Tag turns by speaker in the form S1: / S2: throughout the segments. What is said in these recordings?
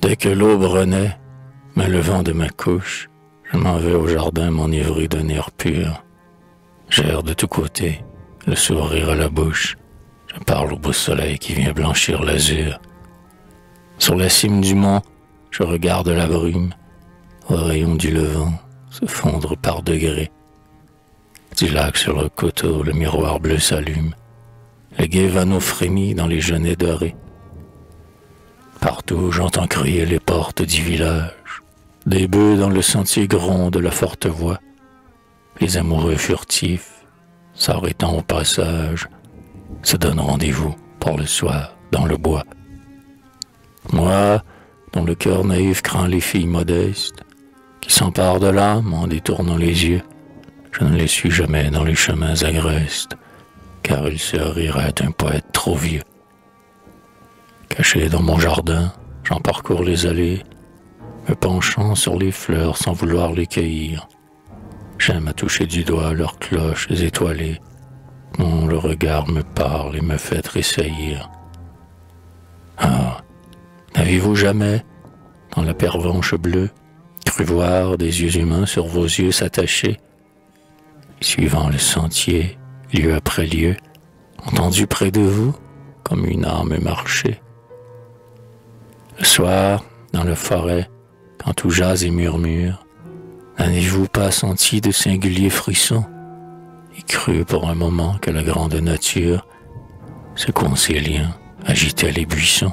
S1: Dès que l'aube renaît, me levant de ma couche, je m'en vais au jardin m'enivrer d'un air pur. J'erre de tous côtés, le sourire à la bouche. Je parle au beau soleil qui vient blanchir l'azur. Sur la cime du mont, je regarde la brume, au rayon du levant, se fondre par degrés. Du lac sur le coteau, le miroir bleu s'allume. Le gai vanneau frémit dans les genêts dorés. Partout, j'entends crier les portes du village. Des bœufs dans le sentier grondent la forte voix. Les amoureux furtifs, s'arrêtant au passage, se donnent rendez-vous pour le soir dans le bois. Moi, dont le cœur naïf craint les filles modestes, qui s'emparent de l'âme en détournant les yeux, je ne les suis jamais dans les chemins agrestes, car il se rirait un poète trop vieux. Caché dans mon jardin, j'en parcours les allées, me penchant sur les fleurs sans vouloir les cueillir. J'aime à toucher du doigt leurs cloches étoilées, dont le regard me parle et me fait tressaillir. Ah, n'avez-vous jamais, dans la pervenche bleue, cru voir des yeux humains sur vos yeux s'attacher, suivant le sentier, lieu après lieu, entendu près de vous, comme une âme marcher? Le soir, dans la forêt, quand tout jase et murmure, n'avez-vous pas senti de singuliers frissons et cru pour un moment que la grande nature, secouant ses liens, agitait les buissons?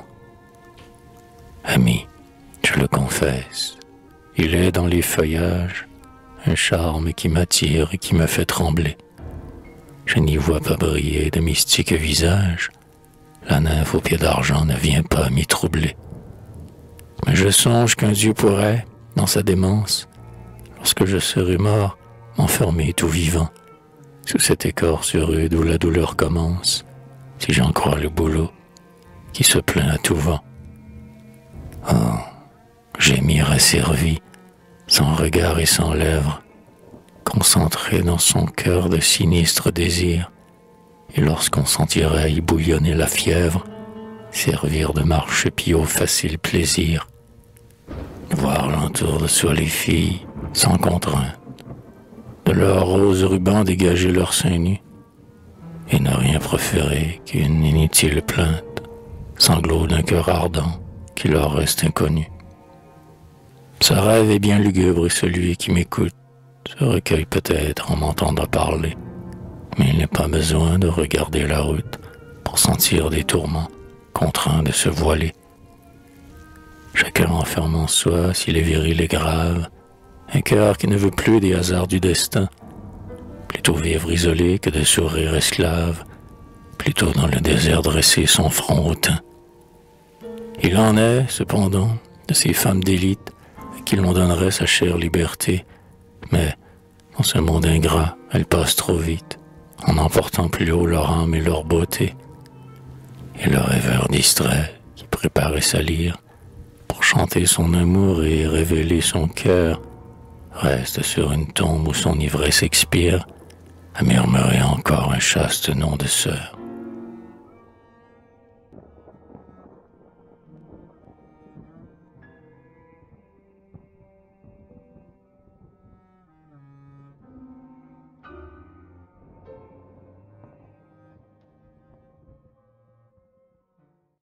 S1: Ami, je le confesse, il est dans les feuillages un charme qui m'attire et qui me fait trembler. Je n'y vois pas briller de mystiques visages, la nymphe aux pieds d'argent ne vient pas m'y troubler. Mais je songe qu'un Dieu pourrait, dans sa démence, lorsque je serai mort, m'enfermer tout vivant, sous cette écorce rude où la douleur commence, si j'en crois le bouleau, qui se plaint à tout vent. Oh, gémir asservi, sans regard et sans lèvres, concentré dans son cœur de sinistres désirs, et lorsqu'on sentirait y bouillonner la fièvre, servir de marchepied au facile plaisir, voir l'entour de soi les filles, sans contrainte, de leurs roses rubans dégager leurs seins nus, et ne rien préférer qu'une inutile plainte, sanglot d'un cœur ardent qui leur reste inconnu. Ce rêve est bien lugubre et celui qui m'écoute se recueille peut-être en m'entendant parler, mais il n'est pas besoin de regarder la route pour sentir des tourments contraints de se voiler. Chacun enferme en soi, s'il est viril et grave, un cœur qui ne veut plus des hasards du destin, plutôt vivre isolé que de sourire esclave, plutôt dans le désert dresser son front hautain. Il en est, cependant, de ces femmes d'élite à qui l'on donnerait sa chère liberté, mais dans ce monde ingrat, elles passent trop vite, en emportant plus haut leur âme et leur beauté. Et le rêveur distrait, qui préparait sa lyre, pour chanter son amour et révéler son cœur, reste sur une tombe où son ivresse expire, à murmurer encore un chaste nom de sœur.